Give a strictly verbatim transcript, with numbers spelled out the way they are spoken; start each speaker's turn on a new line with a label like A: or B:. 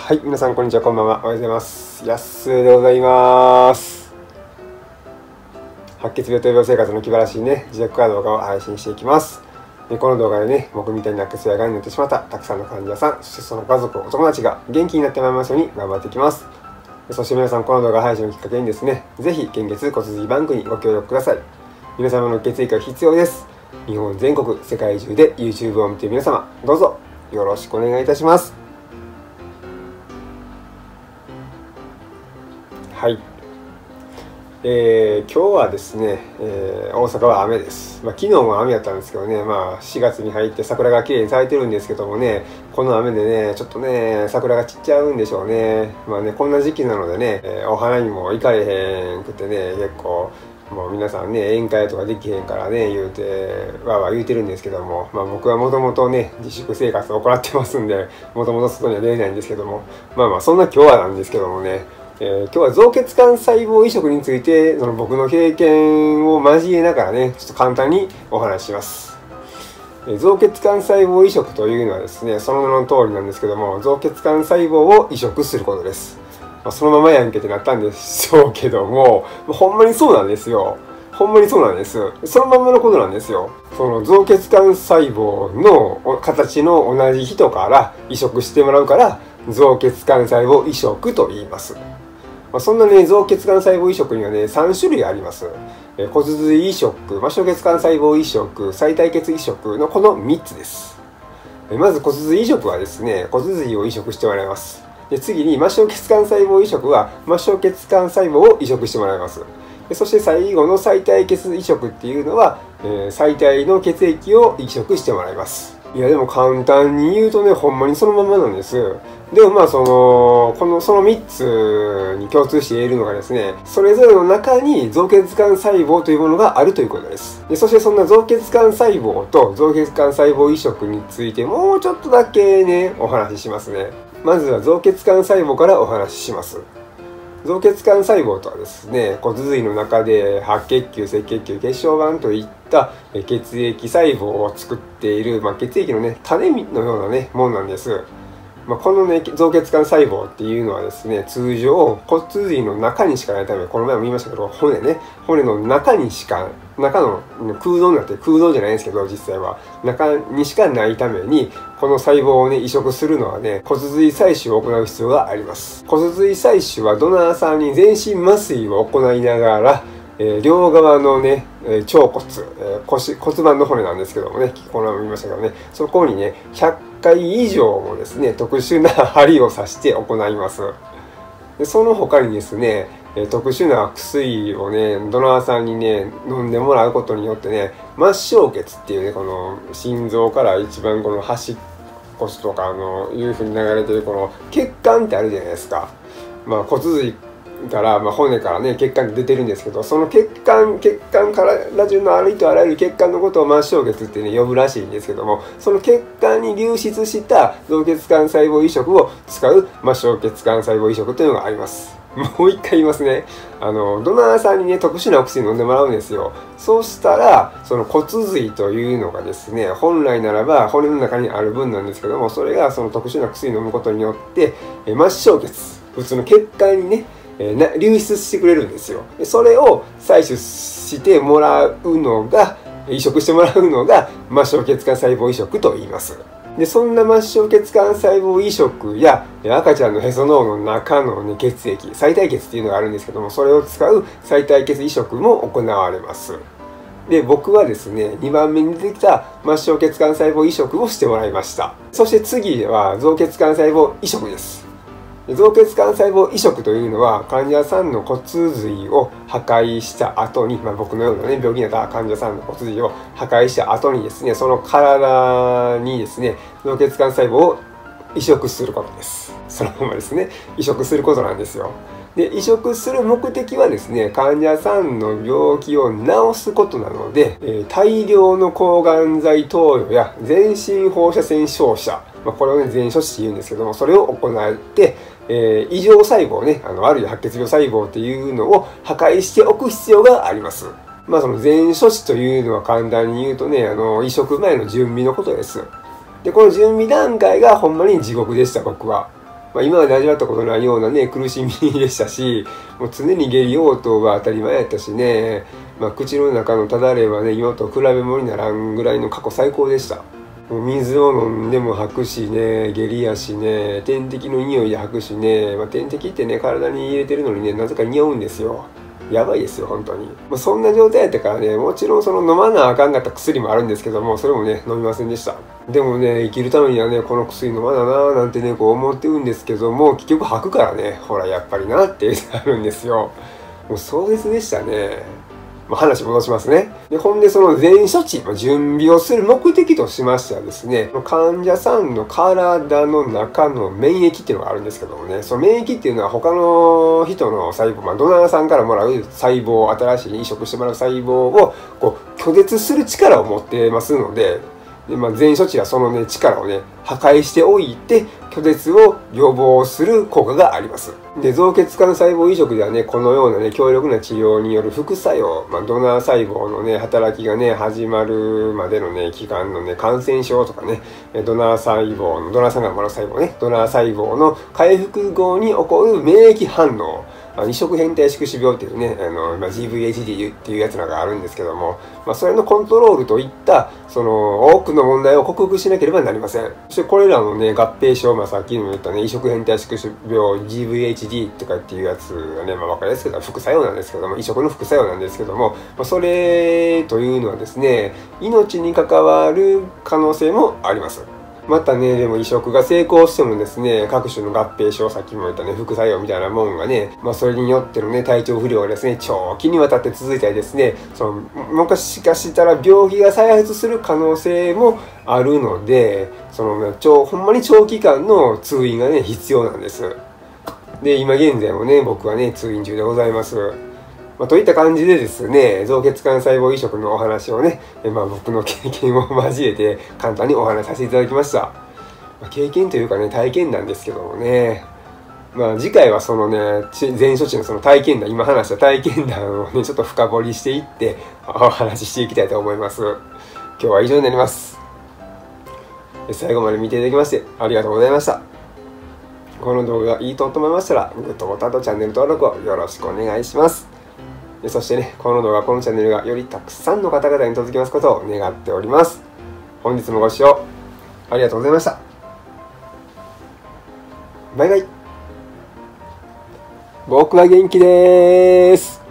A: はい、皆さんこんにちは、こんばんは。おはようございます。やっすーでございます。白血病と病生活の気晴らしいね、自宅から動画を配信していきます。でこの動画でね、僕みたいに白血病がんになってしまったたくさんの患者さん、そしてその家族、お友達が元気になってまいりますように頑張っていきます。そして皆さん、この動画配信をきっかけにですね、ぜひ献血骨髄バンクにご協力ください。皆様の血液が必要です。日本全国、世界中で YouTube を見ている皆様、どうぞよろしくお願いいたします。はい、えー、今日はですね、えー、大阪は雨です。まあ、昨日も雨だったんですけどね、まあ、しがつに入って桜が綺麗に咲いてるんですけどもね、この雨でね、ちょっとね、桜が散っちゃうんでしょうね。まあね、こんな時期なのでね、えー、お花にも行かれへんくてね、結構、もう皆さんね、宴会とかできへんからね、言うて、わーわー言うてるんですけども、まあ僕はもともとね、自粛生活を行ってますんで、もともと外には出れないんですけども、まあまあ、そんな今日はなんですけどもね、えー、今日は造血幹細胞移植についてその僕の経験を交えながらね、ちょっと簡単にお話しします。えー、造血幹細胞移植というのはですね、その名の通りなんですけども、造血幹細胞を移植することです。まあ、そのままやんけってなったんでしょうけども、ほんまにそうなんですよ。ほんまにそうなんです。そのままのことなんですよ。その造血幹細胞の形の同じ人から移植してもらうから、造血幹細胞移植と言います。まあ、そんなね、造血幹細胞移植にはね、さん種類あります。えー、骨髄移植、末梢血幹細胞移植、臍帯血移植のこのみっつです。えー、まず骨髄移植はですね、骨髄を移植してもらいます。で次に末梢血幹細胞移植は末梢血幹細胞を移植してもらいます。でそして最後の臍帯血移植っていうのは、えー、臍帯の血液を移植してもらいます。いやでも簡単に言うとね、ほんまにそのままなんです。でもまあその、このそのみっつに共通して言えるのがですね、それぞれの中に造血幹細胞というものがあるということです。でそしてそんな造血幹細胞と造血幹細胞移植についてもうちょっとだけね、お話ししますね。まずは造血幹細胞からお話しします。造血幹細胞とはですね、骨髄の中で白血球、赤血球、血小板といった血液細胞を作っている、まあ、血液のね、種のようなね、ものなんです。まあ、このね、造血幹細胞っていうのはですね、通常骨髄の中にしかないため、この前も言いましたけど、骨ね、骨の中にしか、中の空洞になって空洞じゃないんですけど、実際は中にしかないために、この細胞をね、移植するのはね、骨髄採取を行う必要があります。骨髄採取はドナーさんに全身麻酔を行いながら、えー、両側のね、えー、腸骨、えー、腰骨盤の骨なんですけどもね、この前も言いましたけどね、そこにね、ひゃっかい以上もですね、特殊な針を刺して行います。でその他にですね、えー、特殊な薬をね、ドナーさんにね、飲んでもらうことによってね、末梢血っていうね、この心臓から一番この端っことか、あの、いう風に流れてるこの血管ってあるじゃないですか。まあ骨髄から、まあ、骨からね、血管って出てるんですけど、その血管、血管から中のありとあらゆる血管のことを末梢血ってね、呼ぶらしいんですけども、その血管に流出した造血幹細胞移植を使う末梢血幹細胞移植というのがあります。もう一回言いますね。あの、ドナーさんにね、特殊なお薬飲んでもらうんですよ。そうしたら、その骨髄というのがですね、本来ならば骨の中にある分なんですけども、それがその特殊な薬を飲むことによって、末梢血、普通の血管にね、えー、流出してくれるんですよ。でそれを採取してもらうのが、移植してもらうのが末梢血幹細胞移植と言います。でそんな末梢血幹細胞移植や赤ちゃんのへその緒の中の、ね、血液、臍帯血っていうのがあるんですけども、それを使う臍帯血移植も行われます。で僕はですね、にばんめに出てきた末梢血幹細胞移植をしてもらいました。そして次は造血幹細胞移植です。造血幹細胞移植というのは、患者さんの骨髄を破壊した後に、まあ、僕のような、ね、病気になった患者さんの骨髄を破壊した後にですね、その体にですね、造血幹細胞を移植することです。そのままですね、移植することなんですよ。で移植する目的はですね、患者さんの病気を治すことなので、えー、大量の抗がん剤投与や全身放射線照射、まあ、これをね、全処置って言うんですけども、それを行って、えー、異常細胞ね、あの、あるいは白血病細胞っていうのを破壊しておく必要があります。まあ、その全処置というのは簡単に言うとね、あの、移植前の準備のことです。で、この準備段階がほんまに地獄でした、僕は。 まあ、今まで味わったことないようなね苦しみでしたし、もう常に下痢応答が当たり前やったしね、まあ、口の中のただれはね今と比べ物にならんぐらいの過去最高でした。もう水を飲んでも吐くしね、下痢やしね、点滴の匂いで吐くしね、まあ、点滴ってね体に入れてるのにねなぜか匂うんですよ。やばいですよ本当に。まあ、そんな状態やったからね、もちろんその飲まなあかんかった薬もあるんですけども、それもね飲みませんでした。でもね生きるためにはねこの薬飲まなななんてねこう思ってるんですけども、結局吐くからね、ほらやっぱりなってあるんですよ。もう壮絶でしたね。まあ、話戻しますね。で、ほんでその前処置、まあ、準備をする目的としましてはですね、患者さんの体の中の免疫っていうのがあるんですけどもね、その免疫っていうのは他の人の細胞、まあ、ドナーさんからもらう細胞、新しい移植してもらう細胞をこう拒絶する力を持ってますので、でまあ、前処置はそのね力をね破壊しておいて拒絶を予防する効果があります。で造血管細胞移植ではねこのようなね強力な治療による副作用、まあ、ドナー細胞のね働きがね始まるまでのね期間のね感染症とかね、ドナー細胞のドナーさんがもらう細胞ねドナー細胞の回復後に起こる免疫反応、移植変態宿主病っていうね、あの、まあ、ジーブイエイチディー っていうやつらがあるんですけども、まあ、それのコントロールといった、その、多くの問題を克服しなければなりません。そしてこれらのね、合併症、まあ、さっきも言ったね、移植変態宿主病、ジーブイエイチディー とかっていうやつがね、まあ、わかりやすく言うと副作用なんですけども、移植の副作用なんですけども、まあ、それというのはですね、命に関わる可能性もあります。またね、でも移植が成功してもですね、各種の合併症、さっきも言ったね、副作用みたいなもんがね、まあそれによってのね、体調不良がですね、長期にわたって続いたりですね、その、もしかしたら病気が再発する可能性もあるので、その、超、ほんまに長期間の通院がね、必要なんです。で、今現在もね、僕はね、通院中でございます。まあ、といった感じでですね、造血管細胞移植のお話をね、まあ、僕の経験を交えて簡単にお話しさせていただきました。まあ、経験というかね、体験談ですけどもね、まあ次回はそのね、前処置のその体験談、今話した体験談をね、ちょっと深掘りしていってお話ししていきたいと思います。今日は以上になります。最後まで見ていただきましてありがとうございました。この動画がいいと思いましたら、グッドボタンとチャンネル登録をよろしくお願いします。そしてね、この動画、このチャンネルがよりたくさんの方々に届きますことを願っております。本日もご視聴ありがとうございました。バイバイ。僕は元気でーす。